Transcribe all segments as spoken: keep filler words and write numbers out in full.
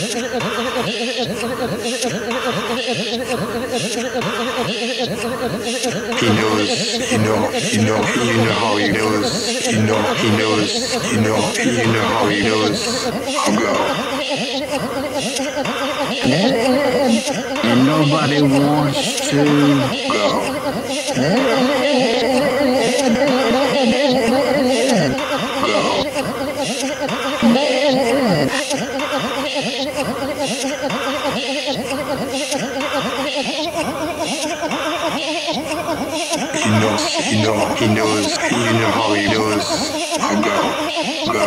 He knows, you know, you know, you know how he knows, you know, he knows, you know, you know how he knows. I'll go. And nobody wants to go. Go. He knows, he know, he knows, you know how he knows. I'll go, go.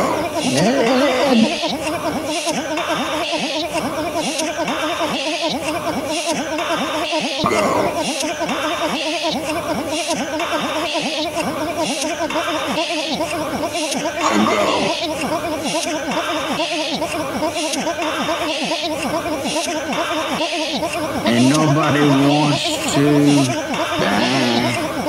Go. I'll go. and nobody wants to die.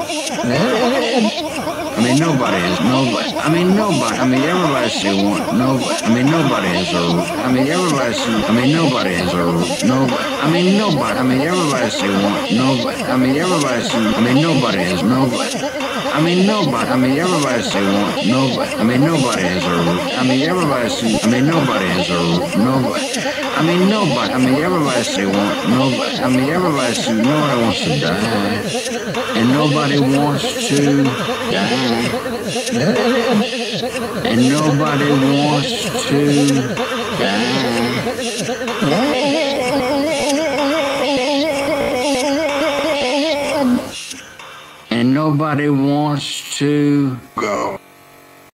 I mean, nobody is nobody. I mean, nobody. I mean, everybody still want nobody. I mean, nobody is a. I mean, everybody still. I mean, nobody is a. Nobody. I mean, nobody. I mean, everybody still want nobody. I mean, everybody still. I mean, nobody is nobody. I mean, nobody. I mean, everybody still want nobody. I mean, nobody is a. I mean, everybody still. I mean, nobody is a. Nobody. I mean, nobody. I mean, everybody still want nobody. I mean, everybody still. Nobody wants to die, and nobody wants to die. And nobody wants to die. And nobody wants to go.